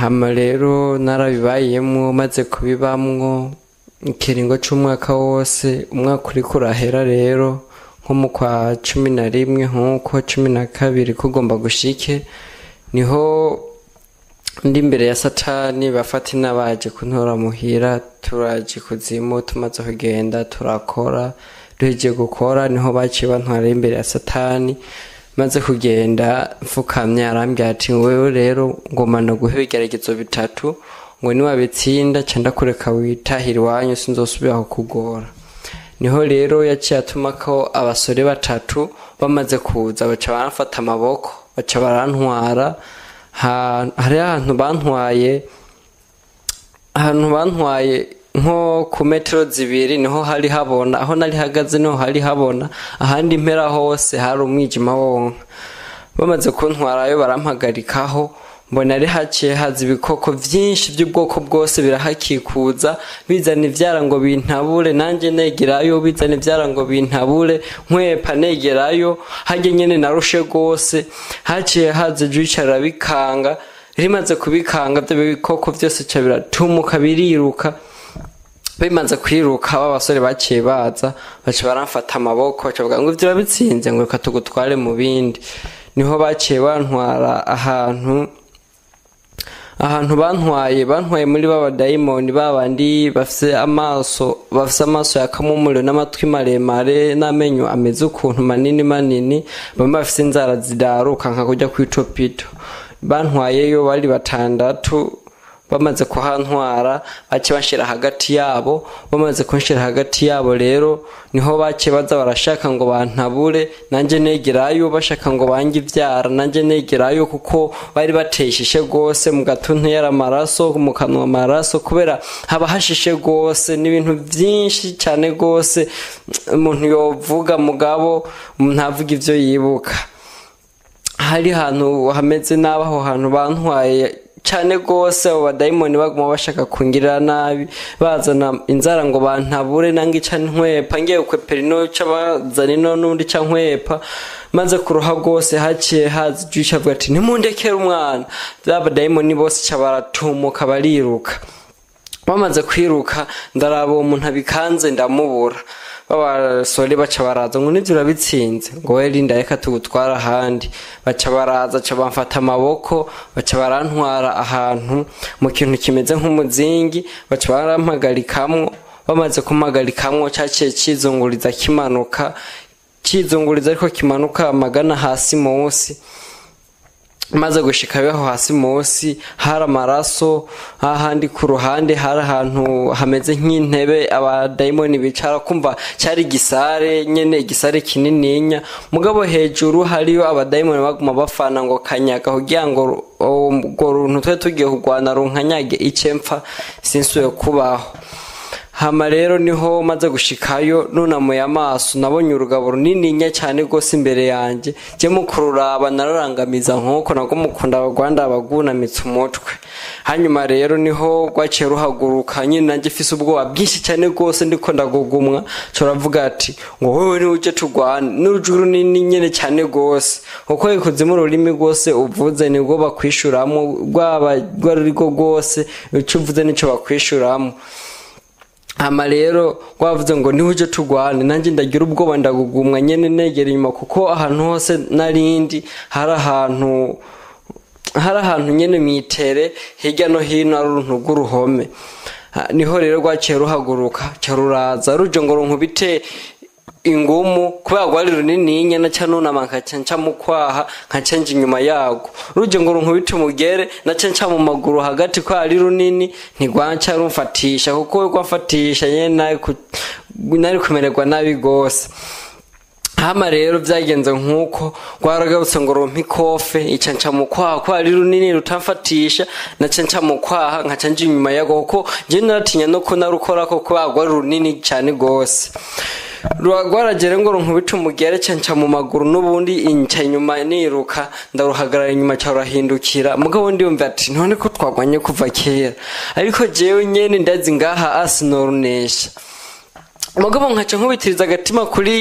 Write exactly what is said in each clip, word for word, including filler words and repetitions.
hama rero narabibayemwo maze kubibamwo ikiringo c'umwaka wose, umwaka uriko urahera rero nko mu kwa cumi na rimwe nkuko cumi na kabiri kugomba gushike, niho ndi imbere ya Satani bafata inabaje kuntora muhira, turaje kuzimu, tumaze kugenda turakora, duhejeje gukora niho baciye bantwara imbere ya Satani. Maze kugenda mfukamye arambwira ati wewe rero ngoma no guha ibigeragezo bitatu, ngo niwabitsinda ca ndakureka witahira iwanyu sinzosubira kugora. Niho rero yaciye atuma ko abasore batatu bamaze kuza baca barafata amaboko baca barantwara, hari ahantu bantwaye ahantu bantwaye nko ku metero zibiri niho hari habona, aho nari hagaze niho hari habona, ahandi impera hose hari umwijima wonka. Bamaze kuntwarayo barampagarikaho, mbona ari haciye haza ibikoko vyinshi by'ubwoko bwose birahakikuza bizana ivyara ngo bintabure, nanje negerayo bizana ivyara ngo bintabure, nkwepa negerayo harya nyene narushe gose. Haciye haza jwicara bikanga, rimaze kubikanga byo bikoko vyose ca biratumuka biriruka. Bimaze kwiruka abasore baciye baza baca baramfata amaboko baca bavuga ngo ivyo urabitsinze ngo reka tugutware mu bindi. Niho baciye bantwara ahantu ahantu bantwaye bantwaye muri baba daimoni babandi bafise amaso bafise amaso yakamumuriro n'amatwi maremare n'amenyo ameze ukuntu manini manini, bamwe bafise inzara zidaruka nka kujya kw'icopito. Bantwayeyo bari batandatu, bamaze kuhantwara bace bashira hagati yabo. Bamaze kunshira hagati yabo rero niho bace baza barashaka ngo bantabure, nanje negerayo bashaka ngo bange ivyara, nanje negerayo kuko bari bateshishe gose mu gatuntu yara amaraso mu kanwa amaraso, kubera haba hashishe gose n'ibintu vyinshi cyane gose umuntu yovuga mugabo ntavuga ivyo yibuka. Hari hantu hameze nabaho hantu bantwaye cyane gose, abo badaimoni baguma bashaka kungirira nabi, bazana inzara ngo bantabure nange ca nkwepa ngiye kwepera ino ca bazana ino nundi ca nkwepa. Maze kuruha gose haciye hazi jwisha avuga ati nimundekere umwana, abadaimoni bose ca baratumuka bariruka. Bamaze kwiruka ndaraba uwo muntu abikanze ndamubura. Babasore baca baraza ngo nivyo urabitsinze ngo we linda reka tugutwara ahandi. Baca baraza ca bamfata amaboko baca barantwara ahantu mu kintu kimeze nk'umuzingi, baca barampagarikamwo. Bamaze kumagarikamwo caciye cizunguriza kimanuka cizunguriza ariko kimanuka amagana hasi munsi. Maze gushika beho hasi munsi hari amaraso, ahandi ku ruhande hari ahantu hameze nk'intebe abadaimoni bicara, kumva cyari gisare nyene igisare kinininya, mugabo hejuru hariyo abadaimoni baguma bafana ngo kanyaga kugira ngo ngo runtu twe tugiye kugwana runkanyage icempfa sinsuye kubaho. Hama rero niho maze gushikayo nunamuye amaso nabonye urugabo runininya cyane gose imbere yanje, je mu kururaba nararangamiza nkoko nago mukunda abagwanda abagunamitse umutwe. Hanyuma rero niho gwaciye ruhaguruka nyine nanje fise ubwoba bwinshi cyane gose ndiko ndagugumwa, coravuga ati ngo wewe ni uje tugwana n'urujuru nini nyene cyane gose, uko ikuzimu rurimi gose uvuze nibwo bakwishuramo, rwaba rwarigo gose ico uvuze nico bakwishuramo. Hama rero gwavuze ngo ni uje tugwane, nanje ndagira ubwoba ndagugumwa nyene negera inyuma, kuko ahantu hose narindi hari ahantu hari ahantu nyene mitere hirya no hino ari uruntu rw'uruhome. Niho rero gwaciye ruhaguruka ca ruraza ruje ngo runkubite ingumu, kubera gwari runini nyana canuna mankaca nca mukwaha nkaca nje inyuma yago. Ruje ngo runkubite umugere naca nca mu maguru hagati ko ari runini, ntigwanca rumfatisha kuko rwamfatisha nyene nari kumererwa nabi gose. Hama rero vyagenze nkuko gwaragarutse ngo rumpa ikofe ica nca mukwaha ko ari runini rutamfatisha, naca nca mukwaha nkaca nje inyuma yago kuko je naratinya no ko narukora ko kubera gwari runini cyane gose. Rwagwaragere ngo runkubite umugere canca mu maguru n'ubundi inca inyuma niruka ndaruhagarara inyuma ca rurahindukira. Mugabo ndiyumva ati none ko twagwanye kuva kera, ariko jewe nyene ndazi ngaha asinorunesha. Mugabo nkaca nkubitiriza agatima kuri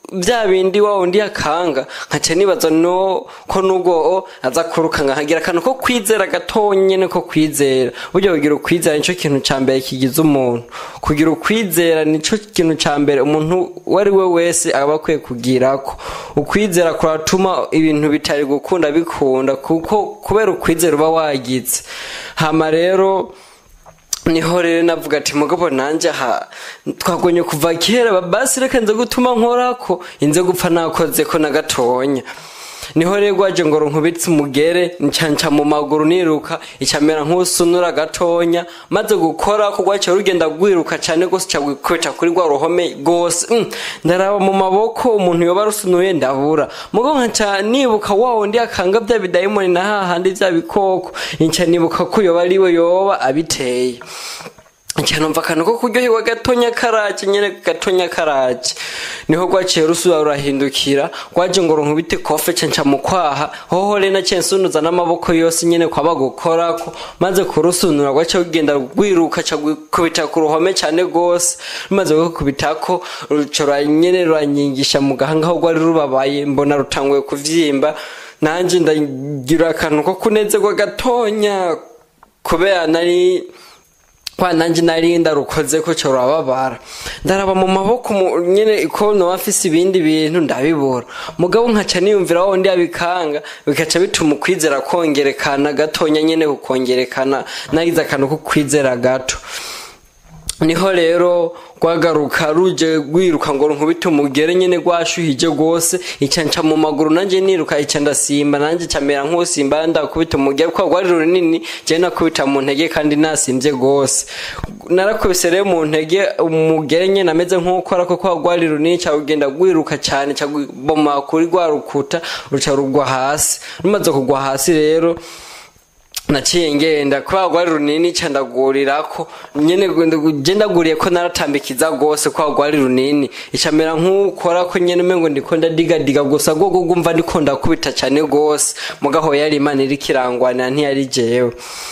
bya bindi wa undi yakanga nkaca nibaza no ko nubwo aza kuruka nkagira akantu ko kwizera gatonye ne ko kwizera buryo kugira ukwizera nico kintu ca mbere kigize umuntu kugira ukwizera nico kintu ca mbere umuntu wari we wese aba akwiye kugirako ukwizera kuratuma ibintu bitari gukunda bikunda kuko kubera ukwizera uba wagize hama rero niho rero navuga ati mugabo nanje ha twagonye kuva kera basi reka nze gutuma nkorako inze gupfa nakoze ko nagatonya niho rero gwaje ngo nkubitse umugere ncanca mu maguru niruka icamera nk'usunura gatonya maze gukora ko gwace rugenda gwiruka cyane gose cyagwikweca kuri gwa ruhome gose mm, ndaraba mu maboko umuntu yoba rusunuye ndabura mugo nkaca nibuka wawo ndi akanga bya bidayimoni na hahandi bya bikoko inca nibuka ko yoba ariwe yoba abiteye Ncanumva akantu ko kuryoherwa gatonya karaje nyene gatonya karaje niho gwaciye rusubira rurahindukira gwaje ngo nkubite kofe cenca mu kwaha hoho rena censunuza n'amaboko yose nyene kwaba gukorako maze kurusunura gwaciye kugenda gwiruka ca kubita ku ruhome cyane gose maze gukubitako rucora nyene ruranyingisha mu gahanga ho gwari rubabaye mbona rutanguye kuvyimba nanje ndagira akantu ko kunezerwa gatonya kubera nari kwa nanje narinda rukoze ko cyo rababara ndaraba mu maboko nyene ikono bafise ibindi bintu ndabibora mugabo nkaca niyumvira aho ndi abikanga bikaca bituma kwizera kongerekana gatonya nyene kukongerekana nagize akantu ko kwizera gato niho rero gwagaruka ruje gwiruka ngo nkubite umugere nyene gwashuhije gose icanca mu maguru nanje niruka icanda simba nanje camera nk'usimba ndakubita umugere kwa gwari runini je nakubita mu ntege kandi nasimvye gose narakubise rero mu ntege umugere nyene ameze nk'uko arako kwa gwari runini ca ugenda gwiruka cyane ca boma kuri gwarukuta ruca rugwa hasi rumaze kugwa hasi rero naciye ngenda kwa gwari runini candagurirako nyene genda guriye ko naratambikiza gose kwa gwari runini icamera nk'ukora ko nyene mengo ndiko ndadiga diga gusa go gumva ndiko ndakubita cyane gose mugaho yari Imana iri kirangwana ntiyari jewe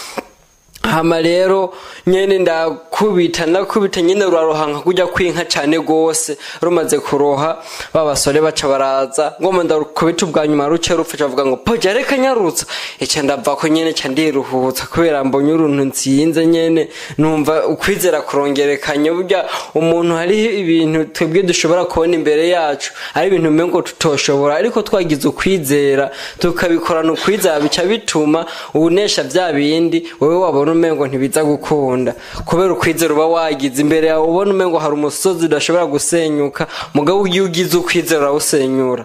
hama rero nyene ndakubita ndakubita nyene rurarohanka kujya kwinka cyane gose rumaze kuroha babasore baca baraza ngoma ndakubita ubwanyuma ruce rupfa cavuga ngo poja reka nyarutsa ica ndava ko nyene ca ndiruhutsa kubera mbonye uruntu nsinze nyene numva ukwizera kurongerekanye burya umuntu hari ibintu twebwe dushobora kubona imbere yacu ari ibintu mengo tutoshobora ariko twagize ukwizera tukabikorana ukwizera bica bituma ubunesha bya bindi wewe wabona umengo ntibiza gukunda kubera ukwizera uba wagize imbere yawe ubona umengo hari umusozi udashobora gusenyuka mugabo ugiye ugize ukwizera usenyura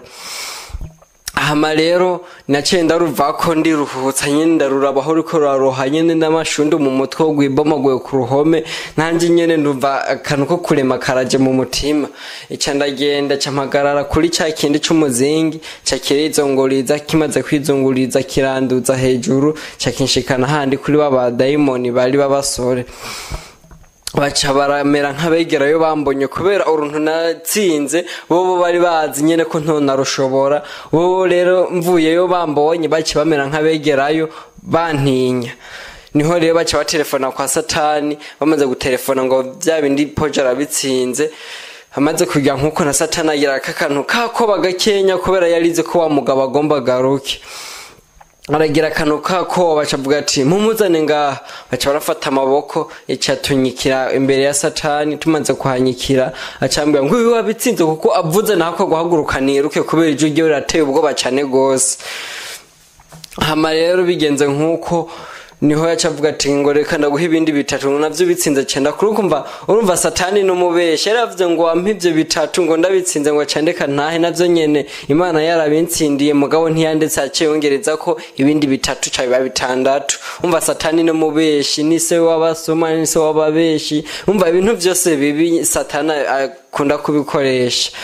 hama rero naciye ndaruvako ndiruhutsa nyene ndarurabaho riko ruraroha nyene n'amashundi mu mutwe gwibomaguye ku ruhome nanje nyene ndumva akantu ko kurema karaje mu mutima ica ndagenda campagarara kuri ca kindi c'umuzingi ca kirizonguriza kimaze kwizunguriza kiranduza hejuru ca kinshikana handi kuri baba daimoni bari babasore baca baramera nk'abegerayo bambonye kubera uruntu natsinze bobo bari bazi nyene ko ntona rushobora bobo rero mvuyeyo bambonye baci bamera nk'abegerayo bantinya niho rero baca batelefona kwa Satani bamaze gutelefona ngo bya bindi poja rabitsinze amaze kujya nkuko na Satani agira akakantu kako bagakenya kubera yarize ko wa mugabo agomba garuke aragira akantu kako bacavuga ati mumuzane ngaha baca barafata amaboko icatunyikira imbere ya Satani tumaze kuhanyikira acambwira ngo uyu wabitsinze kuko avuze nako guhaguruka niruke kubera ijwi ryo rateye ubwoba cyane gose hama rero bigenze nkuko niho yacavuga ati ngo reka ndaguha ibindi bitatu navyo bitsinze cyenda kurukumva urumva Satani no mubeshe yaravuze ngo wampivye bitatu ngo ndabitsinze ngo candeka ntahe navyo nyene Imana yarabintsindiye mugabo ntiyandetse aceyongereza ko ibindi bitatu ca biba bitandatu umva Satani no mubeshe ni se wabasoma ni se wababeshi umva ibintu byose bibi Satani akunda kubikoresha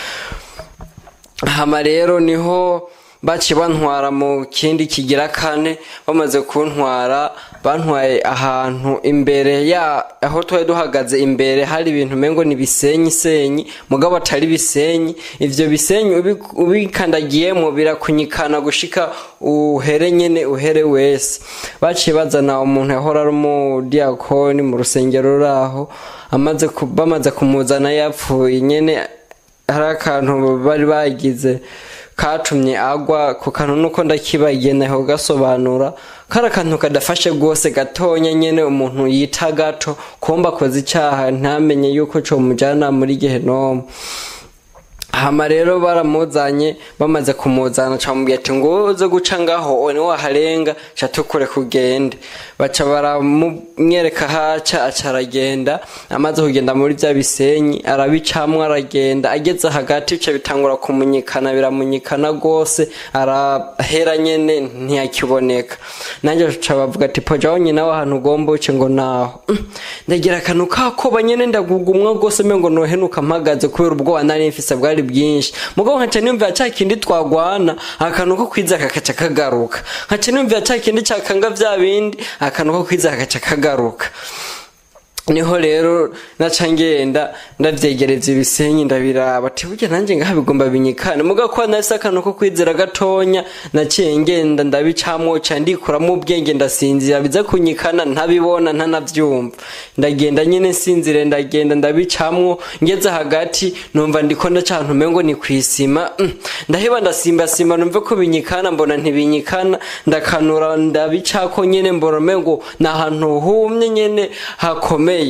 hama rero niho baci bantwara mu kindi kigira kane bamaze kuntwara bantwaye ahantu imbere ya aho twari duhagaze imbere hari ibintu mengo ni bisenyi senyi mugabo atari bisenyi ivyo bisenyi ubikandagiyemo birakunyikana gushika uhere nyene uhere wese baci bazana umuntu yahora ari mu diakoni mu rusengero raho amaze bamaze kumuzana yapfuye nyene hari akantu bari bagize katumye agwa ku kantu nuko ndakibagiye naho gasobanura kari akantu kadafashe rwose gatonya nyene umuntu yita gato kumba koze icyaha ntamenye yuko cyo mujana muri Gehenomu. Hama rero baramuzanye bamaze kumuzana camubwiye ati ngo uze guca ngaho one waharenga catukure kugende, baca baramwereka haca acaragenda, amaze kugenda muri bya bisenyi arabicamwe aragenda, ageze hagati bica bitangura kumunyikana biramunyikana gose arahera nyene ntiyakiboneka. Nanje baca bavuga ati poja wonye nawe ahantu ugomba uce ngo naho ndagira akantu kakoba nyene ndagugumwa gose mengo nohenuka mpagaze kubera ubwo nari mfise bwari bwinshi, mugabo nkaca nimva cya kindi twagwana akantu ko kwiza kakaca kagaruka, nkaca nimva cya kindi cyakanga vya bindi akantu ko kwiza kakaca kagaruka. Niho rero naca ngenda ndavyegereza ibisenyi ndabiraba ati burya nanje ngaha bigomba binyikana, mugabo ko nafise akantu ko kwizera gatonya naciye ngenda ndabicamwo ca ndikuramo ubwenge ndasinzira biza kunyikana ntabibona ntanavyumva, ndagenda nyene sinzire ndagenda ndabicamwo, ngeze hagati numva ndiko ndacantu mengo ni kwisima, mm. ndaheba ndasimba simba numve ko binyikana mbona ntibinyikana, ndakanura ndabicako nyene mbona mengo na hantu humye nyene hakomeye.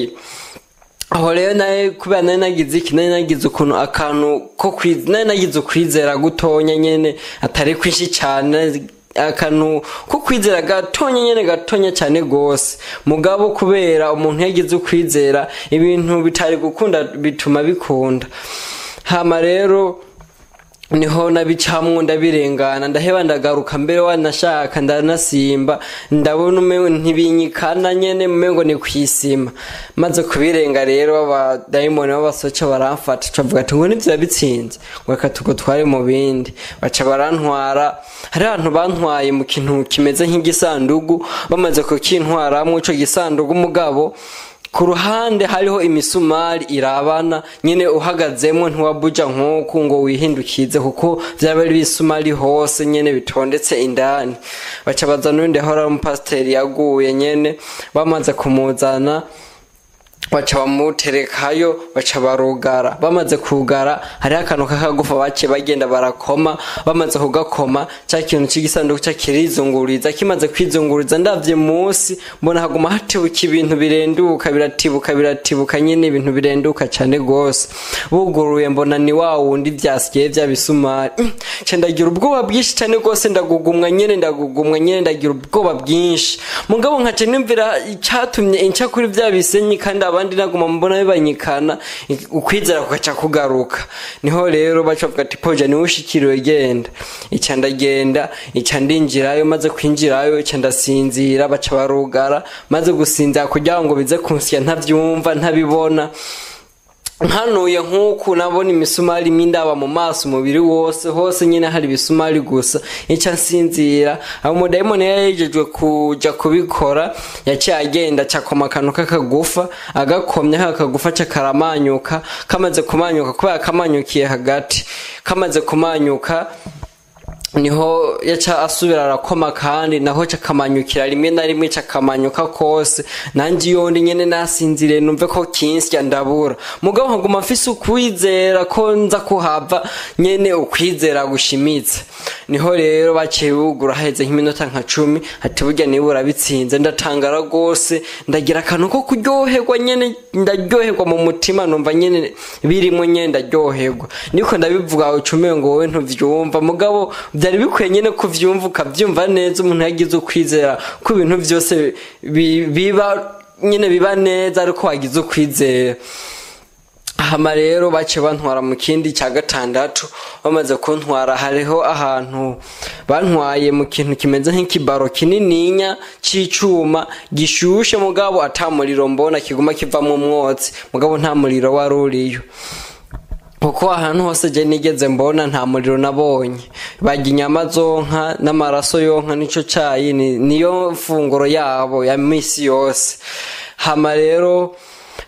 Aho rero naye kubera nari nagize iki nari nagize ukuntu akantu ko kwiza nari nagize ukwizera gutonya nyene atari kwinshi cyane, akantu ko kwizera gatonya nyene gatonya cyane gose, mugabo kubera umuntu yagize ukwizera ibintu bitari gukunda bituma bikunda. Hama rero niho nabicamwo ndabirengana ndaheba ndagaruka mbere wanashaka ndanasimba ndabona umengo ntibinyikana nyene umengo ni kwisima, maze kubirenga rero aba daimoni babasoca baramfata cavuga ati ngo nivyo bitsinze ngo akatuko twari mu bindi, baca barantwara. Hari abantu bantwaye mu kintu kimeze nk'igisandugu, bamaze kukintwaramwo ico gisandugu mugabo ku ruhande hariho imisumari irabana nyene uhagazemwo ntiwabuja nkuko ngo wihindukize kuko vyaba ari bisumari hose nyene bitondetse indani. Baca bazana undi hora umupasiteri yaguye nyene, bamaze kumuzana baca bamuterekayo baca barugara, bamaze kugara hari akantu kakagufa bace bagenda barakoma, bamaze kugakoma cya kintu cy'igisanduku cya kirizunguriza, kimaze kwizunguriza ndavye munsi mbona haguma hatibuka ibintu birenduka biratibuka biratibuka nyene ibintu birenduka cyane gose, buguruye mbona ni wa wundi vyasiye vya bisumari, ce ndagira ubwoba bwinshi cyane gose ndagugumwa nyene ndagugumwa nyene ndagira ubwoba bwinshi, mugabo nkace nimvira icyatumye inca kuri vya bisenyi kandi abandi naguma mbona bibanyikana ukwizera kugaca kugaruka. Niho rero bacavuga ati poja ni ushikiriwe genda, ica ndagenda ica ndinjirayo, maze kwinjirayo ica ndasinzira, baca barugara, maze gusinzira kugira ngo bize kunsya ntavyumva ntabibona. Nkanuye nkuko nabona imisumari mindaba mu maso umubiri wose hose nyene hari bisumari gusa, ica nsinzira. Abo mudayimoni yajejwe kuja kubikora yaciye agenda cakoma kantu kakagufa, agakomya kakagufa cakaramanyuka, kamaze kumanyuka kubera kamanyukiye hagati, kamaze kumanyuka niho yaca asubira arakoma kandi naho cakamanyukira rimwe na rimwe cakamanyuka kose, nanje yondi nyene nasinzire numve ko kinsya ndabura, mugabo nkaguma mfise ukwizera ko nza kuhava nyene ukwizera gushimitse. Niho rero baciye bugura heze nk'iminota nka cumi, ati burya nibura bitsinze, ndatangara gose ndagira akantu ko kuryoherwa nyene, ndaryoherwa mu mutima numva nyene birimo nyene ndaryoherwa, niko ndabivuga ucume ngo wowe ntuvyumva, mugabo byari bikwiye nyene kuvyumva ukavyumva neza, umuntu yagize ukwizera ko ibintu byose biba nyene biba neza ariko wagize ukwizera. Hama rero bace bantwara mu kindi cya gatandatu, bamaze kuntwara hariho ahantu bantwaye mu kintu kimeze nk'ikibaro kinininya c'icuma gishushe, mugabo atamuriro mbona kiguma kivamo umwotsi, mugabo nta muriro waruriyo kuko ahantu hose je nigeze mbona nta muriro nabonye. Barya inyama zonka n'amaraso yonka nico cayi niyo mfunguro yabo ya misi yose. Hama rero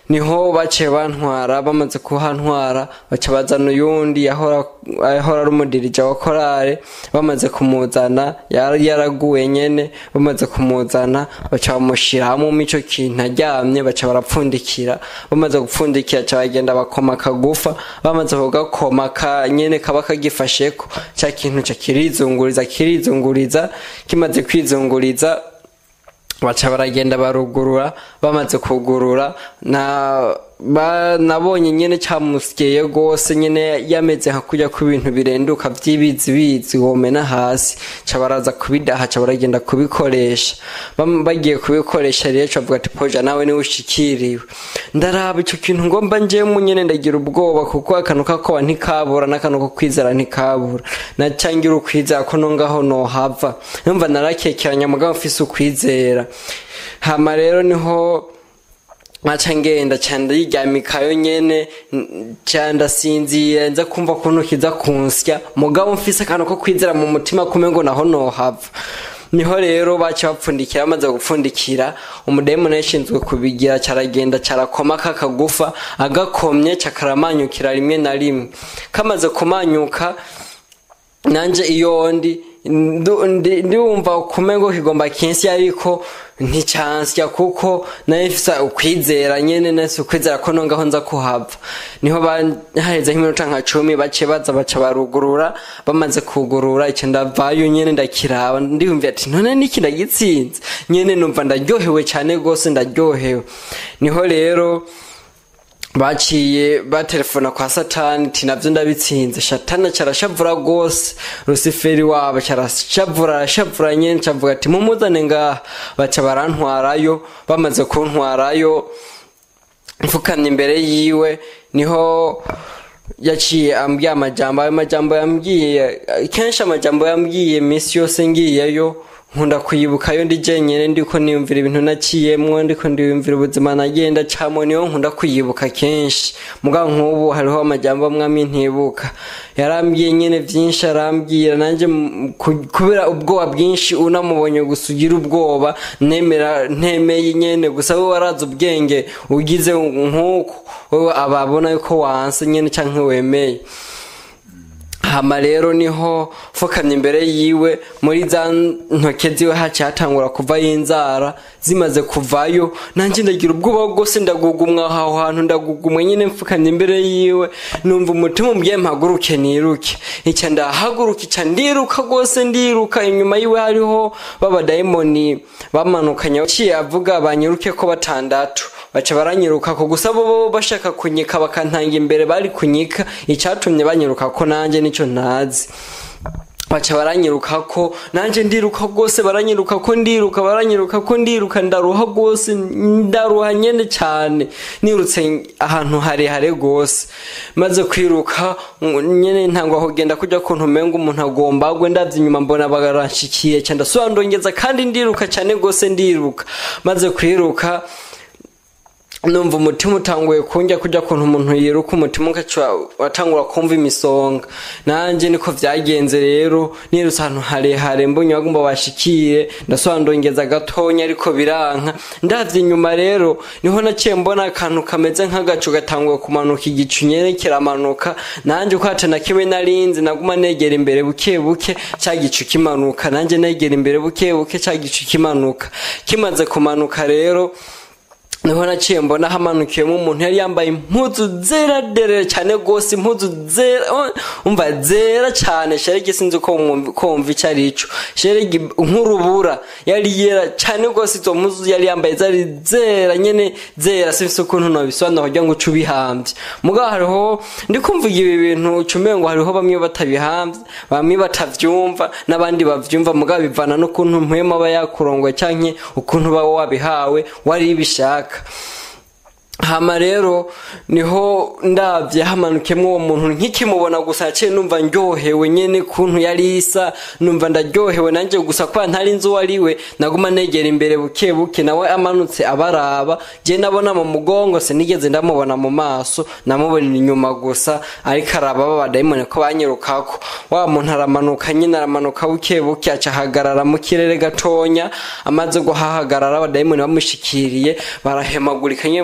niho baciye bantwara bamaze kuhantwara baca bazana uyundi yahora yahora ari umudirija wa korale bamaze kumuzana yari yaraguye nyene bamaze kumuzana baca bamushiramo mu ico kintu aryamye baca barapfundikira bamaze gupfundikira ca bagenda bakoma kagufa bamaze kugakoma ka nyene kaba kagifasheko ca kintu ca kirizunguriza kirizunguriza kimaze kwizunguriza baca baragenda barugurura bamaze kugurura na ba nabonye nyene cyamusyeye gose nyene yameze nka kujya ku bintu birenduka vyibizi bizi womena hasi cabaraza kubidaha cabaragenda kubikoresha bagiye kubikoresha rero cavuga ati poja nawe ni ushikiriwe ndaraba ico kintu ngomba nje mu nyene ndagira ubwoba kuko akanu kako ntikabura nakanu ko kwizera ntikabura nacangira ukwizera ko no ngaho no hava numva narakekeranya mugabo mfise ukwizera hama rero niho macha ngenda cyanda yiryamikayo nyene cyanda sinzira nza kumva kuntu kiza kunsya mugabo mfise kantu ko kwizera mu mutima kumengo naho no hava niho rero bacha bapfundikira amaze gupfundikira umudemoni yashinzwe kubigira caragenda carakoma kakagufa agakomye cakaramanyukira rimwe na rimwe kamaze kumanyuka nanje iyo ndi ndumva kumengo kigomba kinsi ariko nticansya kuko nayifisa ukwizera nyene nase ukwizera ko nongaho nza kuhava niho baheze nk'iminota nka cumi bace baza baca barugurura bamaze kugurura ice ndavayo nyene ndakiraba ndiyumva ati none niki ndagitsinze nyene numva ndaryohewe cyane gose ndaryohewe niho rero baciye batelefona kwa satani ati navyo ndabitsinze satani carashavura gose Luciferi wabo carashavura arashavura nyene cavuga ati mumuzane ngaha baca barantwarayo bamaze kuntwarayo mfukamye imbere yiwe niho yaciye ambwiye amajambo ayo majambo yambwiye kenshi amajambo yambwiye misi yose ngiyeyo nkunda kuyibukayo ndi jenyene ndiko niyumvira ibintu naciyemwo ndiko ndiyumvira ubuzima nagenda camwe niyo nkunda kuyibuka kenshi mugabo nk'ubu hariho amajambo amwe ntibuka yarambwiye nyene vyinshi arambwira nanje kubera ubwoba bwinshi unamubonye gusugira ubwoba nemera ntemeye nyene gusa we waraza ubwenge ugize nk'uko wewe ababona yuko wanse nyene canke wemeye hama rero niho fukamye imbere yiwe muri za ntoke ziwe haci hatangura kuva y'inzara zimaze kuvayo nanje ndagira ubwoba bwose ndagugumwa aho hantu ndagugumwe nyine mfukamye imbere yiwe numva umutima umbwiye mpaguruke niruke ica ndahaguruka ica ndiruka gose ndiruka inyuma yiwe hariho baba daimoni bamanukanye ciye avuga banyiruke ko batandatu baca baranyiruka ko gusa bo bashaka kunyika bakantanga imbere bari kunyika icatumye banyiruka ko nanje nico ntazi baca baranyiruka ko nanje ndiruka gose baranyiruka ko ndiruka baranyiruka ko ndiruka ndaruha gose ndaruha nyene cyane nirutse ahantu hare hare gose maze kwiruka nyene ntangwa aho genda kujya kuntu mengo umuntu agomba agwe ndavye inyuma mbona bagaranshyikiye cyane ndasubandongeza kandi ndiruka cyane gose ndiruka maze kwiruka numva umutima utanguye kunjya kujya kuntu umuntu yiruka umutima ukacwa watangura kumva imisonga nanje niko vyagenze rero nirutse ahantu hare hare mbonye bagomba bashikire ndaswandongeza gatonya ariko biranka ndavye inyuma rero niho naciye mbona akantu kameze nk'agacu gatanguye kumanuka igicu nyene kiramanuka nanje uko atana kimwe narinzi naguma negera imbere buke buke cya gicu kimanuka nanje negera imbere buke buke cya gicu kimanuka kimaze kumanuka rero niho naciye mbona hamanukiyemo umuntu yari yambaye impuzu zera derere cyane gose impuzu zera umva zera cyane sherege sinzi ko kumva icari ico sherege nk'urubura yari yera cyane gose izo mpuzu yari yambaye zari zera nyene zera sifise ukuntu no bisobanura kugira ngo ucubihambye mugabo hariho ndikumva ibi bintu ucumengo hariho bamwe batabihambye bamwe batavyumva nabandi bavyumva mugabo bivana no kuntu mpwema bayakurongwe canke ukuntu bawo wabihawe wari bishaka hama rero niho ndavye hamanukemwe uwo muntu nkikimubona gusa yaciye numva ndyohewe nyene kuntu yari isa numva ndaryohewe nanje gusa kwa ntari nzu wariwe naguma negera imbere buke buke nawe amanutse abaraba je nabona mu mugongo sinigeze ndamubona mu maso namubona inyuma gusa ariko araba baba daimoni ko banyirukako wa muntu aramanuka nyine aramanuka buke buke aca hagarara mu kirere gatonya amaze guhahagarara aba daimoni bamushikiriye barahemagurika nyine barahema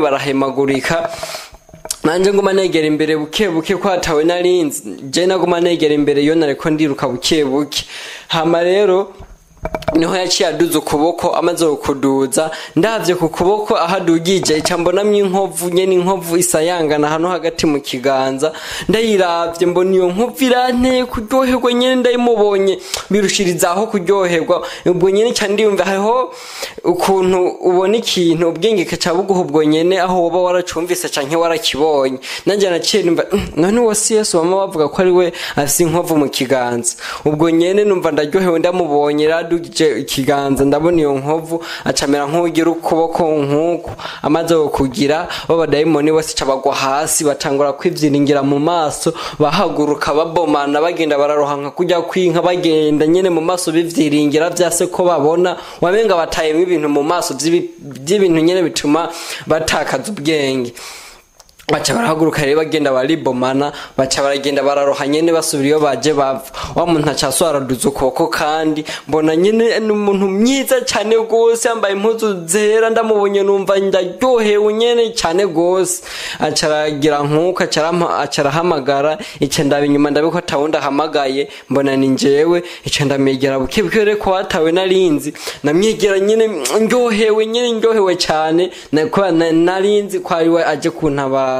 kubomagurika nanje nguma negera imbere buke buke kwatawe narinzi je naguma negera imbere yo nareko ndiruka buke buke hama rero niho yaciye aduza ukuboko amaze kuduza ndavye ku kuboko ahadugije icambonamye inkovu nyene inkovu isayangana hano hagati mu kiganza ndayiravye mbona iyo nkovu iranteye kuryoherwa nyene ndayimubonye birushirizaho kuryoherwa ubwo nyene cyandiyumva hariho ukuntu ubona ikintu ubwenge kaca buguha ubwo nyene aho woba waracumvise canke warakibonye nanje naciye numva none wose Yesu bama bavuga ko ari we afise inkovu mu kiganza ubwo nyene numva ndaryohewe ndamubonye radugije ikiganza ndabona iyo nkovu acamera nk'ugira ukuboko nkuko amaze kugira baba daimoni bose cabagwa hasi batangura kwivyiringira mu maso bahaguruka babomana bagenda bararohanka kujya kwinka bagenda nyene mu maso bivyiringira vyase ko babona wamenga batayemwe ibintu mu maso by'ibintu nyene bituma batakaza ubwenge bacha barahaguruka rero bagenda baribomana bacha baragenda bararoha nyene basubira iyo baje bava wa muntu acaso araduza ukuboko kandi mbona nyene n'umuntu myiza cyane gose yambaye impuzu zera ndamubonye numva ndaryohewe nyene cyane gose acaragira nkuko acarama acarahamagara ice ndabinyuma ndabiko atawunda hamagaye mbona ni njewe ice ndamegera buke bwere ko atawe narinzi namyegera nyene ndyohewe nyene ndyohewe cyane nako narinzi kwa iwe aje kuntabara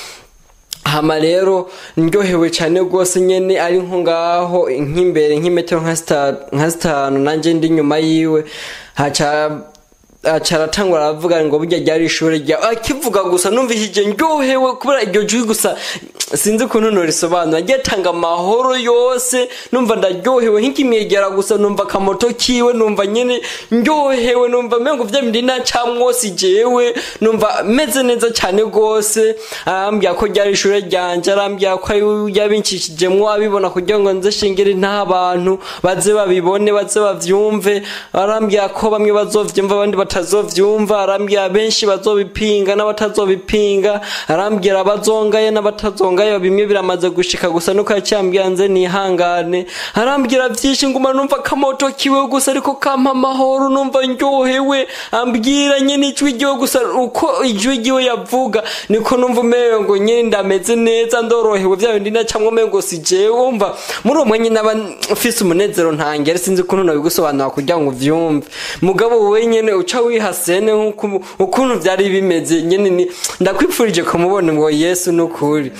hama rero ndyohewe cyane gose nyene ari nko ngaho nkimbere nk'imetero nka zitanu nanje ndi nyuma yiwe haca acaratangura aravuga ngo burya ryari ishure rya akivuga gusa numvishije ndyohewe kubera iryo jwi gusa sinzi kuntu no risobanura ryatanga amahoro yose numva ndaryohewe nk'ikimyegera gusa numva kamoto kiwe numva nyene ndyohewe numva mengo vya bindi nacamwose jewe numva meze neza cyane gose arambya ko ryari ishure ryanje arambya ko yabincishijemwo abibona kugira ngo nze shingire nta abantu baze babibone baze bavyumve arambya ko bamwe bazovyumva abandi batazovyumva arambya benshi bazobipinga n'abatazobipinga arambya abazongaye n'abatazongaye bimwe biramaze gushika gusa nuko yacyambyanze nihangane arambwira vyinshi nguma numva kamoto kiwe gusa ariko kampa amahoro numva ndyohewe ambwira nyene ijwi ryo gusa uko ijwi ryo yavuga niko numva umengo nyene ndameze neza ndorohewe vya bindi nacamwe umengo sijewe umva muri umwe nyene aba mfise umunezero ntangere sinzi kuntu no bigusobanura kugira ngo vyumve mugabo we nyene uca wihasene nkuko ukuntu vyari bimeze nyene ndakwipfurije kumubona ngo Yesu nukuri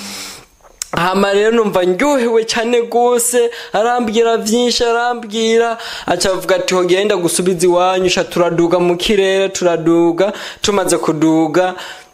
hama rero numva ndyohewe cyane gose arambwira vyinshi arambwira acavuga ati hogenda gusubiza iwanyu sha turaduga mu kirere turaduga tumaze kuduga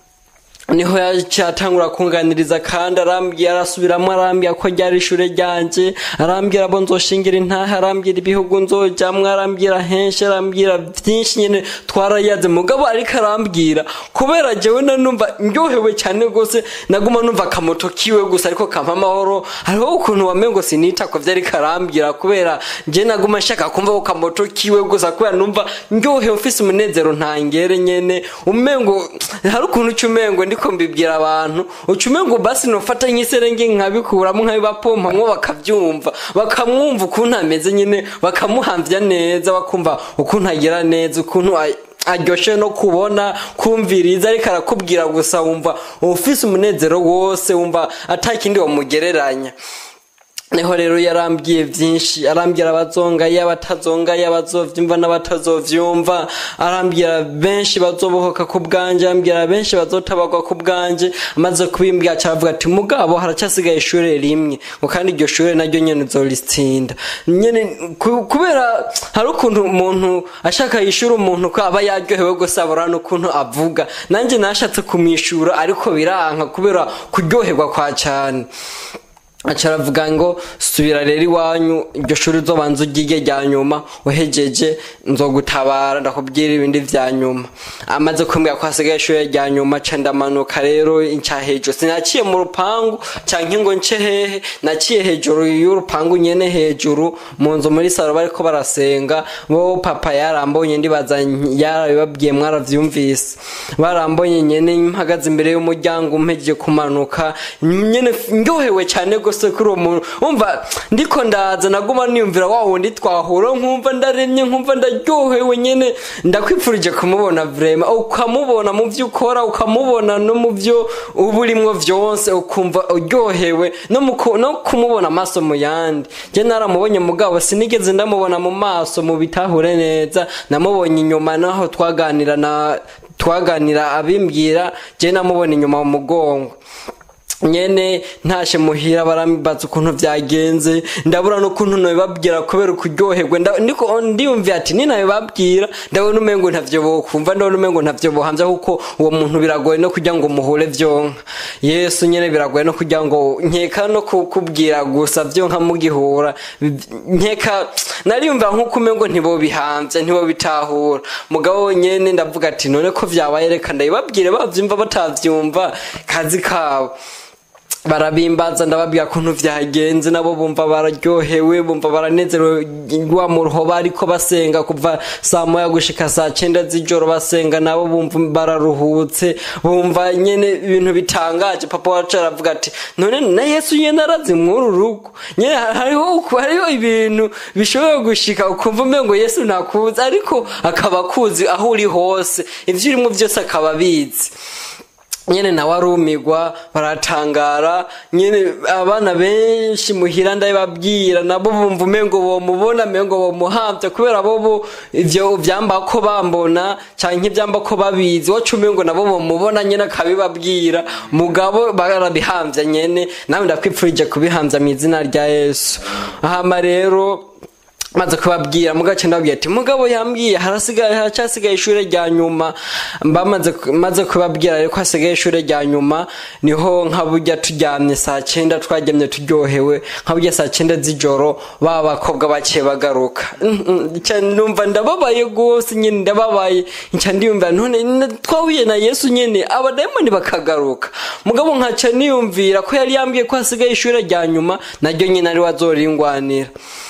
niho yacatangura kunganiriza kandi arambye arasubiramo arambye ko ryari ishure ryanje arambye abo nzoshingira intaha arambye ibihugu nzojamwe arambye henshi arambye byinshi nyene twarayaze mugabo ariko arambwira kubera jewe nanumva ndyohewe cyane gose naguma numva kamoto kiwe gusa ariko kampa amahoro hariho ukuntu wamengo sinita ko vyari karambwira kubera je naguma nshaka kumva ko kamoto kiwe gusa kubera numva ndyohewe mfise umunezero ntangere nyene umengo hari ukuntu cyumengo ndiko mbibwira abantu ucumengo basi nofata nyiserenge nkabikuramo nkabibapompa mwo bakavyumva bakamwumva ukuntu ameze nyene bakamuhamvya neza bakumva ukuntu agira neza ukuntu aryoshe no kubona kumviriza ariko arakubwira gusa wumva ufise umunezero wose wumva atakindi wamugereranya niho rero yarambwiye vyinshi arambwira abazonga y'abatazonga y'abazovyumva n'abatazovyumva arambwira benshi bazobohoka ku bwanje arambwira benshi bazotabagwa ku bwanje amaze kubimbwira cyavuga ati mugabo haracyasigaye ishure rimwe ngo kandi iryo shure naryo nyene uzolistinda nyene kubera hari ukuntu umuntu ashaka yishura umuntu ko aba yaryohewe gusabura n'ukuntu avuga nanje nashatse kumishura ariko biranka kubera kuryoherwa kwa cyane acaravuga ngo subira rero iwanyu iryo shuri uzobanza ugige rya nyuma uhejeje nzogutabara ndakubwira ibindi vya nyuma amaze kumbwira ko hasigaye ishure rya nyuma ca ndamanuka rero inca hejuru sinaciye mu rupangu canke ngo nce hehe naciye hejuru y'urupangu nyene hejuru mu nzu muri saro bariko barasenga bo papa yarambonye ndibaza yarabibabwiye mwaravyumvise barambonye nyene mpagaze imbere y'umuryango umpejeje kumanuka nyene ndyohewe cyane gose kuri uwo muntu umva ndiko ndaza naguma niyumvira wa wundi twahura nkumva ndaremye nkumva ndaryohewe nyene ndakwipfurije kumubona vraiment ukamubona mu byo ukora ukamubona no mu byo uburimwo vyonse ukumva uryohewe no no kumubona amaso mu yandi je naramubonye mugabo sinigeze ndamubona mu maso mu bitahure neza namubonye inyuma naho twaganira na twaganira abimbwira je namubona inyuma mu mugongo nyene ntashe muhira barambaza ukuntu vyagenze ndabura no kuntu no babwira kubera ukuryoherwe ndiko ndiyumvye ati ni nayo babwira ndabona umengo ntavyo bokumva ndabona umengo ntavyo bohamza kuko uwo muntu biragoye no kujya ngo muhure vyonka Yesu nyene biragoye no kujya ngo nkeka no kukubwira gusa vyonka mugihura nkeka nariyumva nkuko umengo ntibo bihanze ntibo bitahura mugabo nyene ndavuga ati none ko vyabaye reka ndabibabwire bavyumva batavyumva kazi kabo barabimbaza ndababwira kuntu vyagenze nabo bumva bararyohewe bumva baranezerewe gwa mu ruho bariko basenga kuva saa moya gushika saa cenda z'ijoro basenga nabo bumva bararuhutse bumva nyene ibintu bitangaje papa wacu aravuga ati none na Yesu nyene arazi mwuru rugo nyene hariho hariho ibintu bishobora gushika ukumva umengo Yesu nakuzi ariko akaba kuzi aho uri hose ivyo urimo vyose akaba bizi nyene nawe arumigwa baratangara nyene abana benshi muhira ndababwira nabo bumva umengo bo mubona mengo bo muhamvye kubera bobo ivyo vyamba ko bambona canke vyamba ko babizi wacu umengo nabo bo mubona nyene akabibabwira mugabo barabihamvye nyene nawe ndakwipfurije kubihamvya mu izina rya Yesu hama rero maze kubabwira mugace ndabwiye ati mugabo yambwiye harasigaye haracasigaye ishure rya nyuma mbamaze maze kubabwira rero ko hasigaye ishure rya nyuma niho nkabujya turyamye saa cenda twagemye turyohewe nkabujya saa cenda z'ijoro baba bakobwa baciye bagaruka numva ndababaye gose nyene ndababaye nca ndiyumva none twahuye na Yesu nyene abadayimoni bakagaruka mugabo nkaca niyumvira ko yari yambwiye ko hasigaye ishure rya nyuma naryo nyene ari wazoringwanira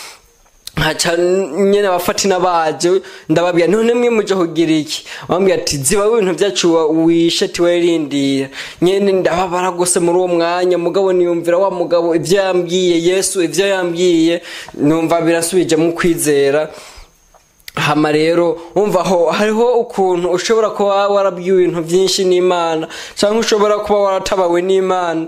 hacha nyene abafati nabaje ndababwira none mwe muje kugira iki bambwira ati ziba ibintu byacu wishe ati werindira nyene ndababara gose muri uwo mwanya mugabo niyumvira wa mugabo ivyo yambwiye Yesu ivyo yambwiye numva birasubije mu kwizera hama rero umva ho hariho ukuntu ushobora kuba warabwiwe ibintu byinshi n'Imana cyangwa ushobora kuba waratabawe n'Imana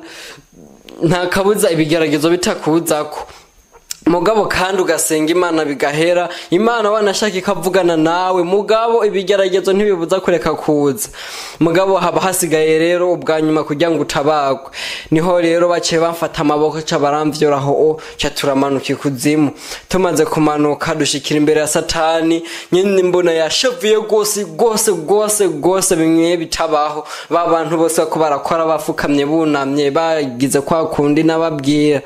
nta kabuza ibigeragezo bitakuzako mugabo kandi ugasenga Imana bigahera Imana wanashaka ikavugana nawe mugabo ibigeragezo ntibibuza kureka kuza mugabo haba hasigaye rero ubwanyuma kugira ngo utabagwe niho rero baciye bamfata amaboko ca baramvyoraho o ca turamanuka ikuzimu tumaze kumanuka dushikira imbere ya Satani nyine mbona yashavuye gose gose gose gose bimwe bitabaho babantu bose ko barakora bafukamye bunamye bagize kwa kundi nababwira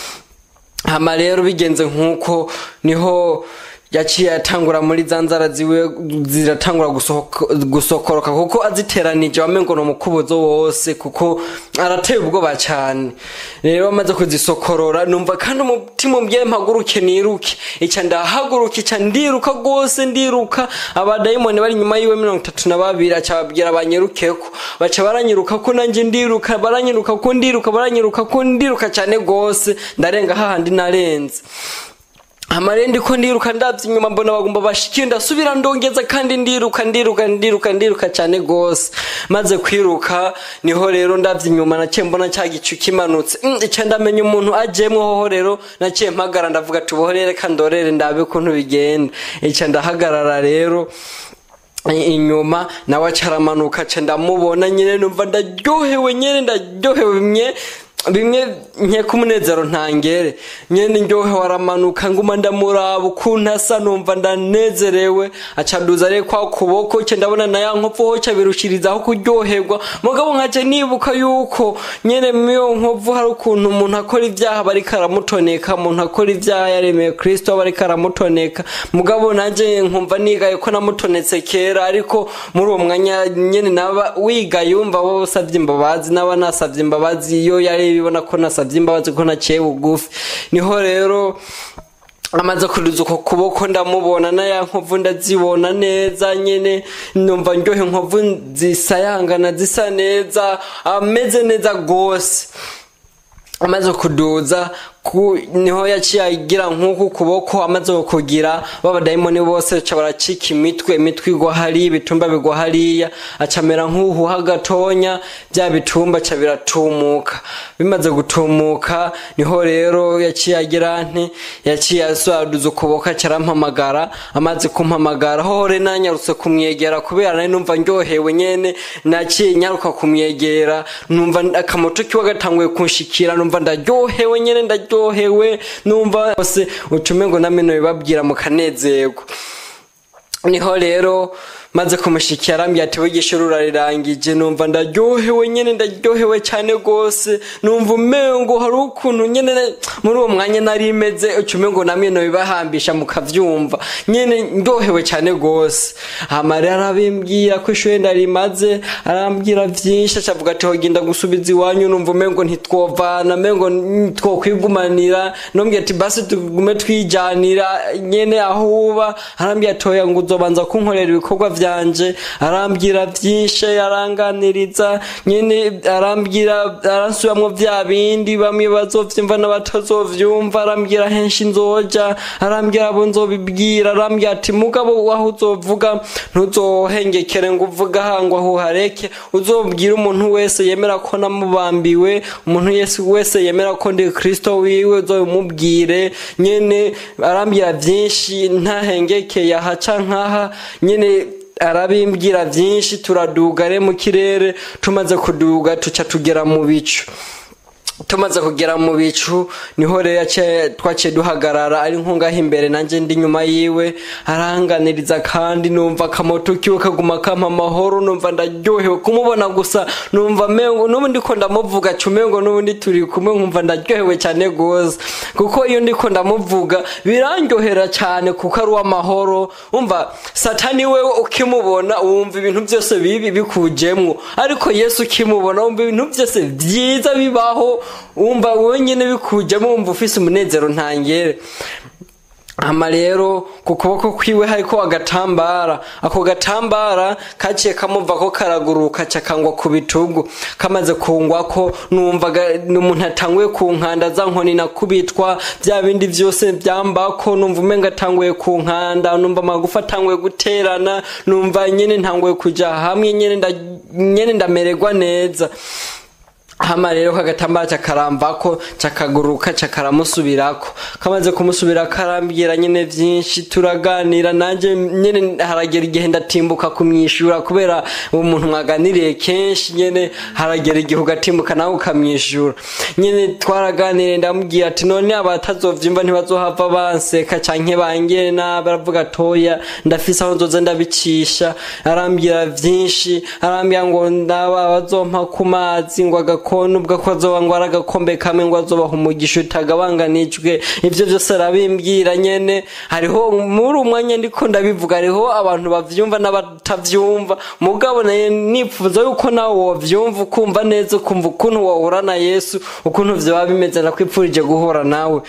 hama rero bigenze nkuko niho yaciye atangura muri zanzara ziwe ziratangura gusokoroka kuko aziteranije wamengo no mukubuzo wose kuko arateye ubwoba cyane rero amaze kuzisokorora numva kandi umutima umbiye mpaguruke niruke ica ndahaguruka ica ndiruka gose ndiruka abadayimoni bari nyuma yiwe mirongo itatu na babiri acababwira banyirukeko baca baranyiruka ko nanje ndiruka baranyiruka ko ndiruka baranyiruka ko ndiruka cyane gose ndarenga hahandi narenze amarendi ko ndiruka ndavye inyuma mbona bagomba bashikira ndasubira ndongeza kandi ndiruka ndiruka ndiruka ndiruka cyane gose maze kwiruka niho rero ndavye inyuma naciye mbona cyagicu kimanutse ica ndamenya umuntu ajemwe hoho rero naciye mpagara ndavuga tubohorere kandorere ndabe kuntu bigenda ica ndahagarara rero inyuma nawe acaramanuka ca ndamubona nyene numva ndaryohewe nyene ndaryohewe bimwe bimwe nke kumunezero ntangere nyene ndyohe waramanuka nguma ndamuraba ukuntu asa numva ndanezerewe acaduza re kwa kuboko cye ndabona na ya nkovu ho cabirushirizaho kuryoherwa mugabo nkaje nibuka yuko nyene miyo nkovu hari ukuntu umuntu akora ivyaha bari karamutoneka umuntu akora ivyaha yaremeye Kristo bari karamutoneka mugabo nanje nkumva nigaye ko namutonetse kera ariko muri uwo mwanya nyene naba wiga yumva bo savye imbabazi naba nasavye imbabazi iyo yari bibona ko nasavye imbabazi ko naciye bugufi niho rero amaze kuruza uko kuboko ndamubona na ya nkovu ndazibona neza nyene numva ndyohe nkovu zisayangana zisa neza ameze neza gose amaze kuduza niho yaciye agira nk'uku kuboko amaze kugira babadayimoni bose ca baracika imitwe imitwe igwa hariya ibitumba bigwa hariya acamera nk'uhuha gatonya bya bitumba ca biratumuka bimaze gutumuka niho rero yaciye agira nti yaciye aswaduza ukuboko carampamagara amaze kumpamagara hore nanyarutse kumwegera kubera nari numva ndyohewe nyene naciye nyaruka kumwegera numva akamoto kiwa gatanguye kunshikira numva ndaryohewe nyene ndaryohewe hewe numva bose ucume ngo nameno bibabwira mu kanezego niho rero maze kumushikira arambye ati wigisha rurarangije numva ndaryohewe nyene ndaryohewe cyane gose numva umengo hari ukuntu nyene muri uwo mwanya nari imeze ucume ngo nameno bibahambisha mukavyumva nyene ndyohewe cyane gose amare arabimbwira ko ishure ndarimaze arambwira vyinshi acavuga ati hogenda gusubiza iwanyu numva umengo ntitwovana mengo twokwigumanira nombye ati basi tugume twijanira nyene ahuba arambye atoya ngo uzobanza kunkorera ibikorwa vyanje arambwira vyinshi aranganiriza nyene arambwira arasubamwo vya bindi bamwe bazovyumva n'abatazovyumva arambwira henshi nzoja arambwira abo nzobibwira arambwira ati mugabo waho uzovuga ntuzohengekere ngo uvuga hango aho hareke uzobwira umuntu wese yemera ko namubambiwe umuntu wese yemera ko ndi Kristo wiwe uzomubwire nyene arambwira vyinshi ntahengekeye ahaca nkaha nyene arabimbwira vyinshi turadugare mu kirere tumaze kuduga tuca tugera mu bicu tumaze kugera mu bicu niho rero twaciye duhagarara ari nkungaho imbere nanje ndi nyuma yiwe aranganiriza kandi numva akamoto kiwe kaguma kampa amahoro numva ndaryohewe kumubona gusa numva mengo n'ubundi ndiko ndamuvuga cumengo n'ubundi turi kumwe nkumva ndaryohewe cyane gose kuko iyo ndiko ndamuvuga birandyohera cyane kuko ari amahoro umva satani wewe ukimubona wumva ibintu byose bibi bikujemwo ariko Yesu ukimubona wumva ibintu byose byiza bibaho umva wenyene bikujemo umva ufise umunezero ntangere ama rero ku kuboko kwiwe hariko agatambara ako gatambara kaciye kamuva ko karaguruka cakangwa ku bitugu kamaze kungwa ko numvaga umuntu atanguye ku nkanda za nkoni nakubitwa bya bindi byose byambako numva umenga atanguye ku nkanda numva amagufa atanguye guterana numva nyene ntanguye kuja hamwe nyene nda nyene ndamererwa neza hama rero kagatambara cakaramvako cakaguruka cakaramusubirako kamaze kumusubira karambwira nyene vyinshi turaganira nanje nyene haragera igihe ndatimbuka kumwishura kubera umuntu mwaganiriye kenshi nyene haragera igihe ugatimbuka nawe ukamwishura nyene twaraganiriye ndamubwira ati none abatazovyumva ntibazohava banseka canke bangere na baravuga toya ndafise aho nzoza ndabicisha arambwira vyinshi arambwira ngo ndaba bazompa ku mazi ngo kono ubwo kwazoba ngo aragakombe kamwe ngo azobaha umugisha utagabanganijwe ivyo byose arabimbwira nyene hariho muri umwanya ndiko ndabivuga hariho abantu bavyumva n'abatavyumva mugabo naye nipfuza yuko nawe wovyumva ukumva neza ukumva ukuntu wahura na Yesu ukuntu vyo bimeze nakwipfurije guhura nawe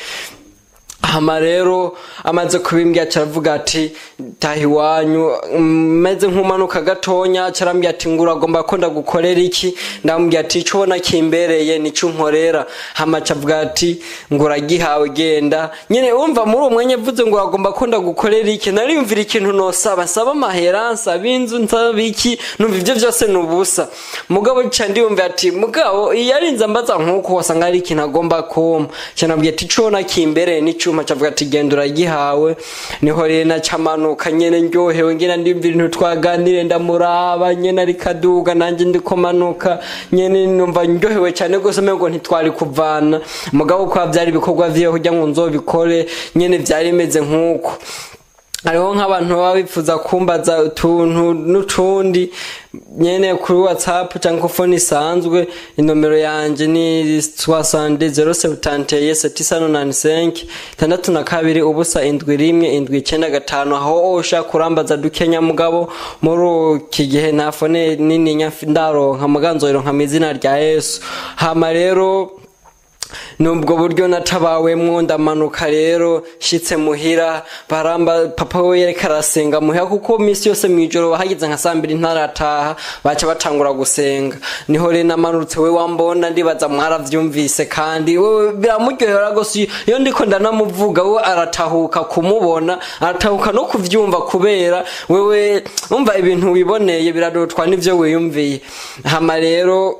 hama rero amaze kubimbya caravuga ati tahi wanyu meze nkumanuka gatonya carambya ati ngura agomba ko ndagukorera iki ndambya ati ico bona kimbereye nico nkorera hama cavuga ati ngura gihawe genda nyene umva muri umwanya vuze ngo agomba ko ndagukorera iki nariyumvira ikintu no saba saba maheransa binzu nsabiki numva ivyo byose nubusa mugabo candi yumva ati mugabo yarinza mbaza nkuko wasanga ari ikintu agomba ko canambya ati ico bona kimbereye nico machavuga ati gendura gihawe niho rero nacamanuka nyene ndyohewe ngena ndimvira ibintu twaganire ndamuraba nyene ari kaduga nanje ndikomanuka nyene numva ndyohewe cyane gose mengo ntitwari kuvana mugabo kwa byari bikorwa vyo kujya ngo nzobikore nyene byari meze nkuko hariho nk'abantu baba bifuza kumbaza utuntu n'utundi nyene kuri WhatsApp cyangwa phone isanzwe inomero yanje ni soixante zero seventy sept nine cinq tandatu na kabiri ubusa indwi rimwe indwi icenda gatanu aho ushaka kurambaza dukenya mugabo muri iki gihe na phone nini nya ndaronka muganzo ironka mizina rya Yesu hama rero nubwo buryo natabawemwo ndamanuka rero shitse muhira baramba papa we yereka arasenga muhira kuko misi yose mwijoro bahagize nka sambiri ntarataha baca batangura gusenga niho rero namanutse we wambona ndibaza mwaravyumvise kandi we biramuryohera gose iyo ndiko ndanamuvuga we aratahuka kumubona aratahuka no kuvyumva kubera wewe umva ibintu wiboneye biradotwa nivyo wiyumviye hama rero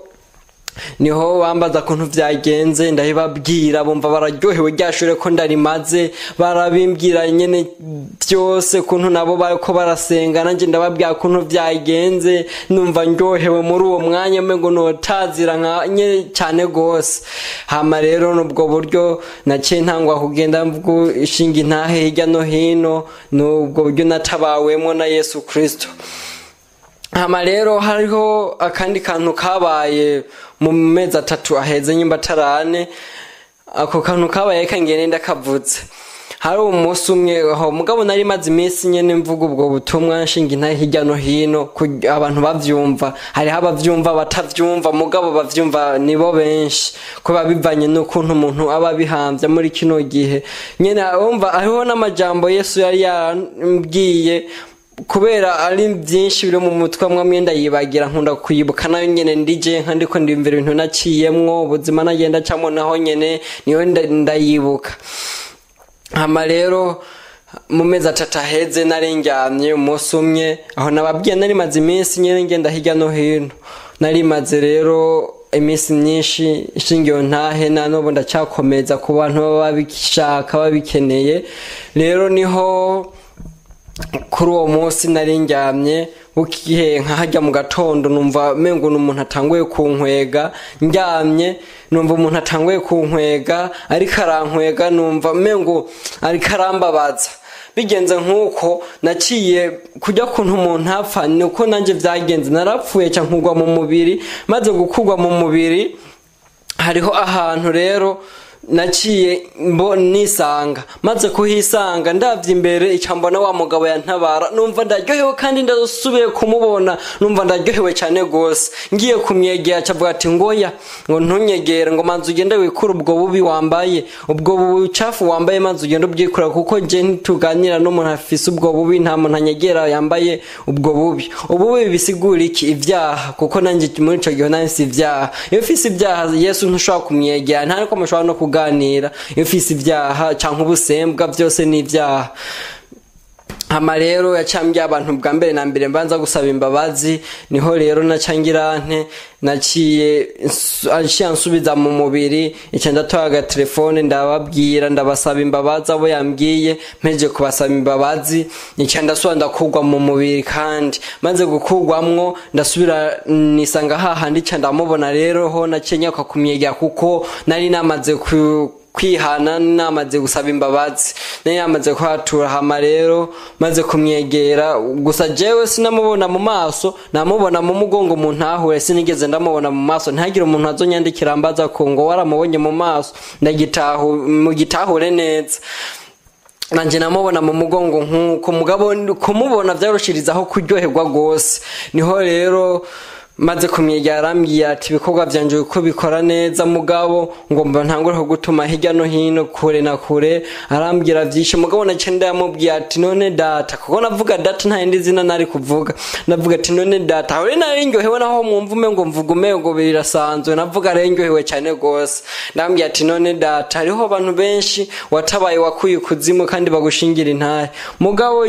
niho wambaza kuntu vyagenze ndahibabwira bumva bararyohewe ryashure ko ndarimaze barabimbwira nyene byose kuntu nabo bariko barasenga nanje ndababwira kuntu vyagenze numva ndyohewe muri uwo mwanya mengo notazira nka nye cyane gose hama rero nubwo buryo naciye ntangwa kugenda mvugo ishinga intahe hirya no hino nubwo buryo natabawemwo na Yesu Kristo hama rero hariho akandi kantu kabaye mu mezi atatu aheze nyimba tarane ako kantu kabaye kangene ndakavutse hari umunsi umwe aho mugabo nari maze iminsi nyene mvuga ubwo butumwa nshinga intahe hirya no hino abantu bavyumva hari abavyumva batavyumva mugabo bavyumva nibo benshi ko babivanye n'ukuntu umuntu aba bihamvya muri kino gihe nyene umva hariho n'amajambo Yesu yari yambwiye kubera ari byinshi biri mu mutwe mwamwe ndayibagira nkunda kuyibuka nayo nyene ndije nka ndiko ndimvira ibintu naciyemwo ubuzima nagenda cyamo naho nyene niyo ndayibuka hama rero mu mezi atatu aheze narengyamye umunsi umwe aho nababwiye nari maze iminsi nyene ngenda hirya no hino nari maze rero iminsi myinshi ishingiye ntahe na nobo ndacyakomeza ku bantu baba babishaka babikeneye rero niho kuri uwo munsi nari ndyamye bukihe nkahajya mu gatondo numva mengo n'umuntu atanguye kunkwega ndyamye numva umuntu atanguye kunkwega ariko arankwega numva mengo ariko arambabaza bigenze nkuko naciye kujya kuntu umuntu apfa nuko nanje vyagenze narapfuye cya nkugwa mu mubiri maze gukugwa mu mubiri hariho ahantu rero naciye mbo nisanga maze kuhisanga ndavye imbere icambona wa mugabo yantabara numva ndaryohewe kandi ndasubiye kumubona numva ndaryohewe cyane gose ngiye kumyegera cavuga ati ngoya ngo ntunyegere ngo manzu ugende wikura ubwo bubi wambaye ubwo bucafu wambaye manzu ugende ubyikura kuko je ntituganira n'umuntu afise ubwo bubi nta muntu anyegera yambaye ubwo bubi ububi bisigura iki ivyaha kuko nanje muri ico gihe nansi ivyaha iyo ufise ivyaha Yesu ntushobora kumyegera nta ariko mushobora no kuganira iyo ufise ivyaha canke ubusembwa byose ni ivyaha hama rero yacambye abantu bwa mbere na mbere mbanza gusaba imbabazi niho rero nacangira nte naciye anshansubiza mu mubiri icyo ndatoga telefone ndababwira ndabasaba imbabazi abo yambwiye mpeje kubasaba imbabazi icyo ndasubira ndakugwa mu mubiri kandi maze gukugwamwo ndasubira nisanga hahandi cyo ndamubona rero ho nacenya kumyegera kuko nari namaze ku kwihana namaze gusaba imbabazi nari namaze kwatura hama rero maze kumyegera gusa jewe sinamubona mu maso namubona mu mugongo mu ntahure sinigeze ndamubona mu maso ntagire umuntu azonyandikira ambaza ko ngo waramubonye mu maso ndagitahu mu gitahure neza nanje namubona mu mugongo nkuko mugabo kumubona vyarushirizaho kuryoherwa gose niho rero maze kumyegera arambwiye ati ibikorwa vyanje uko bikora neza mugabo ngo mba ntangure ho gutuma hirya no hino kure na kure arambwira vyinshi mugabo nace ndamubwiye ati none data kuko navuga data nta indi zina nari kuvuga navuga ati none data aho nari ndyohewe naho mwumvume ngo mvugume ngo birasanzwe navuga rero ndyohewe cyane gose ndambwiye ati none data hariho abantu benshi watabaye wakuye kuzimu kandi bagushingira intahe mugabo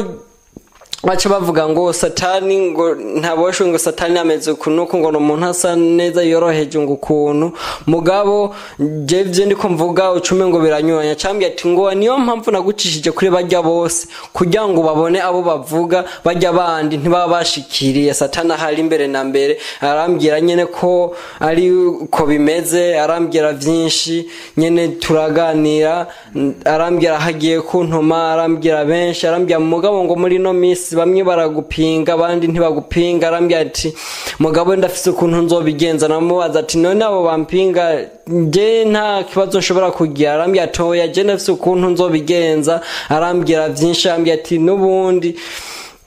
bacha bavuga ngo satani ngo ntaboshwe ngo satani ameze kunuko ngo umuntu asa neza yoroheje ngo kuntu mugabo jevye ndiko mvuga ucume ngo biranyuranya cambye ati ngo niyo mpamvu nagucishije kuri bajya bose kugira ngo babone abo bavuga bajya bandi ntibabashikiriye satani hari imbere na mbere arambwira nyene ko ari ko bimeze arambwira vyinshi nyene turaganira arambwira hagiye kuntuma arambwira benshi arambwira mugabo ngo muri no misi bamwe baragupinga abandi ntibagupinga arambye ati mugabo ndafise ukuntu nzobigenza namubaza ati none abo bampinga je nta kibazo nshobora kugira arambye ati oya je ndafise ukuntu nzobigenza arambwira vyinshi arambye ati nubundi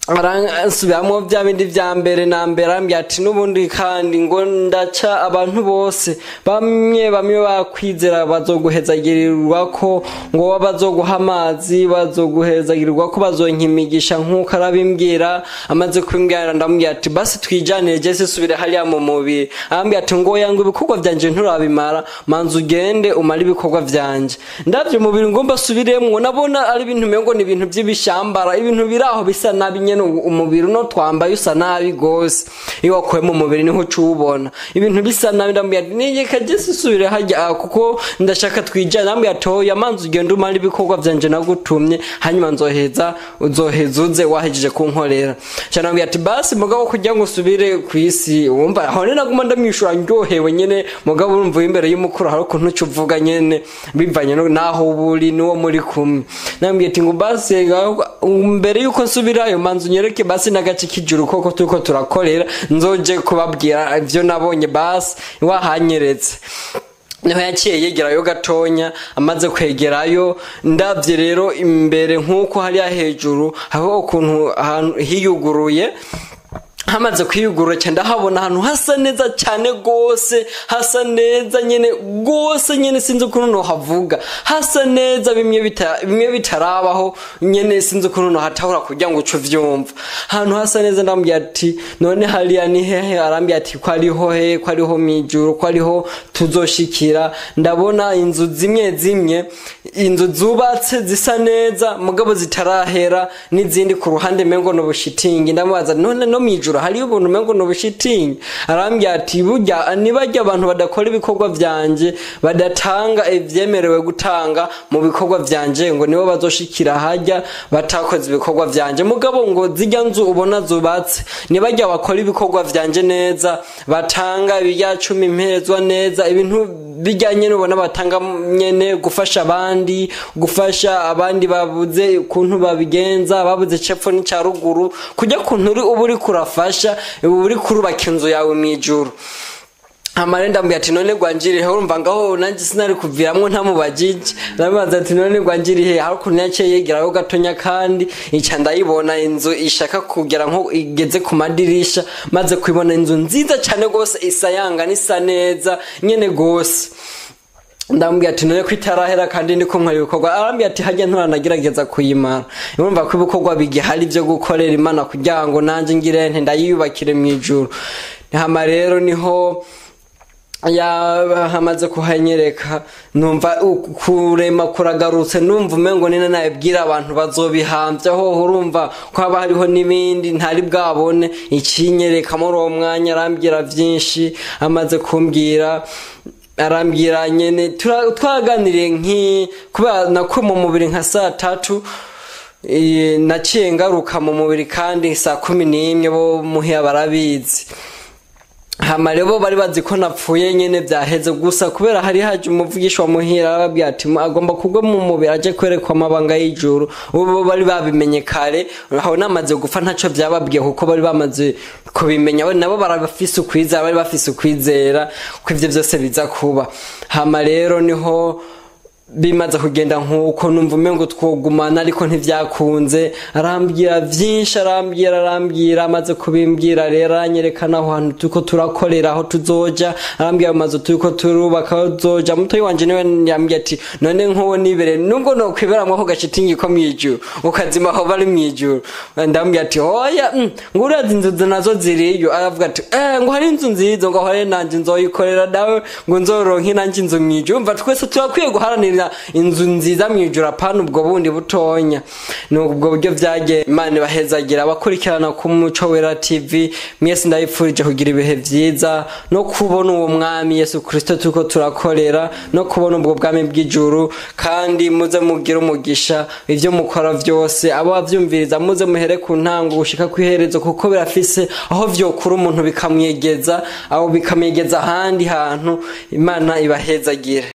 arasubiramwo vya bindi vya mbere na mbere arambwira ati n'ubundi kandi ngo ndaca abantu bose bamwe bamwe bakwizera bazoguhezagirirwa ko ngo bazoguha amazi bazoguhezagirirwa ko bazonkimigisha nk'uko arabimbwira amaze kumbwira ndamubwira ati basi twijanire je sisubire hariya mu mubiri arambwira ati ngo yangu ibikorwa vyanje nturabimara manzu ugende umara ibikorwa vyanje ndavye umubiri ngomba subiremwo nabona ari ibintu mengo ni ibintu vy'ibishambara ibintu biraho bisa nabi nyene umubiri no twambaye usa nabi gose iyo wakuye mu mubiri niho cubona ibintu bisa nabi ndambwira nije kaje sisubire hajya kuko ndashaka twijana ndambwira atoya manzu ugende umara ibikorwa vyanje nagutumye hanyuma nzoheza uzoheza uze wahejeje kunkorera cyane ndambwira ati basi mugabo kujya ngo usubire kwisi wumva aho naguma ndamwishura ndyohewe nyene mugabo urumva imbere y'umukuru hari ukuntu cuvuga nyene bivanye naho buri nuwo muri kumwe ndambwira ati ngo basi mbere yuko nsubirayo manzu nyereke basi nagace kijuru koko turiko turakorera nzoje kubabwira ivyo nabonye basi wahanyeretse niho yaciye yegerayo gatonya amaze kwegerayo ndavye rero imbere nkuko hari hejuru aho ukuntu hiyuguruye hamaze kwiyugurura cyane ndahabona ahantu hasa neza cyane gose hasa neza nyene gose nyene sinzi ukuntu no havuga hasa neza bimwe bita bimwe bitarabaho nyene sinzi ukuntu no hatahura kugira ngo ucu vyumva ahantu hasa neza ndambye ati none hariya ni hehe arambye ati ko ariho he ko ariho mijuru ko ariho tuzoshikira ndabona inzu zimwe zimwe inzu zubatse zisa neza mugabo zitarahera n'izindi ku ruhande mengo no bushitingi ndamubaza none no mijuru hari ubuntu mengo no bushitingi arambye ati burya nibajya abantu badakora ibikorwa vyanje badatanga ivyemerewe gutanga mu bikorwa vyanje ngo nibo bazoshikira hajya batakoze ibikorwa vyanje mugabo ngo zijya nzu ubona zubatse nibajya bakora ibikorwa vyanje neza batanga ibya cumi impezwa neza ibintu bijyanye n'ubona batanga nyene gufasha abandi gufasha abandi babuze kuntu babigenza babuze cepfo n'icya ruguru kujya kuntu uri uburi kurafasha uburi kurubaka inzu yawe mwijuru amarenda mbya ati none gwanjiri he urumva ngaho nanje sinari kuviramwo ntamubajije nabaza ati none gwanjiri he hari kuntu yaciye yegeraho gatonya kandi ica ndayibona inzu ishaka kugera nko igeze ku madirisha maze kwibona inzu nziza cyane gose isayanga nisa neza nyene gose ndambye ati none kwitarahera kandi ndiko nkora ibikorwa arambye ati hajya nturanagerageza kuyimara urumva ko ibikorwa bigihari byo gukorera Imana kugira ngo nanje ngire nte ndayubakire mwijuru hama rero niho ya hamaze kuhanyereka numva kurema kuragarutse numva umengo nina nabibwira abantu bazobihambya ho urumva ko haba hariho nibindi ntari bwabone ikinyereka muri uwo mwanya arambira vyinshi amaze kumbwira arambwira nyene twaganiriye nki kuba nako mu mubiri nka saa tatu naciye ngaruka mu mubiri kandi saa kumi n'imwe bo muhiya barabizi hama rero bari bazi ko napfuye nyene byaheze gusa kubera hari haje umuvugisha wa muhira arababwira ati agomba kugwa mu mubiri aje kwerekwa amabanga y'ijuru ubu bari babimenye kare aho namaze gupfa ntaco byababwiye kuko bari bamaze kubimenya nabo barabafise ukwizera bari bafise ukwizera ko ivyo byose biza kuba hama rero niho bimaze kugenda nkuko numva umengo twogumana ariko ntivyakunze arambwira vyinshi arambwira arambwira amaze kubimbwira rero anyerekana aho hantu tuko turakorera aho tuzoja arambwira amaze tuko turubaka aho tuzoja mutoyi wanje niwe yambwiye ati none nko nibere nubwo no kwiberamwe aho gashitingi ko mwijuru ukazima aho bari mwijuru ndambwira ati oya mm, ngurazi inzu nazo ziriyo aravuga ati eh ngo hari inzu nzizo ngo hore nanje nzoyikorera dawe ngo nzoronke nanje inzu mwijuru umva twese turakwiye guharanira inzu nziza mwijura pana ubwo bundi butonya nubwo buryo vyagiye Imana bahezagira abakurikirana ku Muco Wera T V mwese ndayipfurije kugira ibihe vyiza no kubona uwo mwami Yesu Kristo tuko turakorera no kubona ubwo bwami bw'ijuru kandi muze mugira umugisha ivyo mukora vyose abo bavyumviriza muze muhere ku ntango gushika kwiherezo kuko birafise aho vyokura umuntu bikamwegeza aho bikamwegeza handi hantu Imana ibahezagire.